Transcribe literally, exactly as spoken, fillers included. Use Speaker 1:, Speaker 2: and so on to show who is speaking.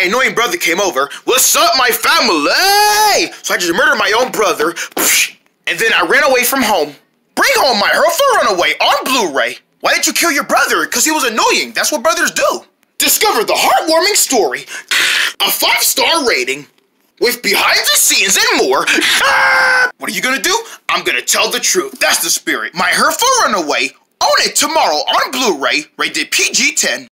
Speaker 1: my annoying brother came over. What's up, my family? So I just murdered my own brother. And then I ran away from home. Bring home my Hurtful runaway on Blu-ray. Why did you kill your brother? Because he was annoying. That's what brothers do. Discover the heartwarming story. A five-star rating. With behind the scenes and more. What are you gonna do? I'm gonna tell the truth. That's the spirit. My Hurtful runaway. Own it tomorrow on Blu-ray. Rated P G ten.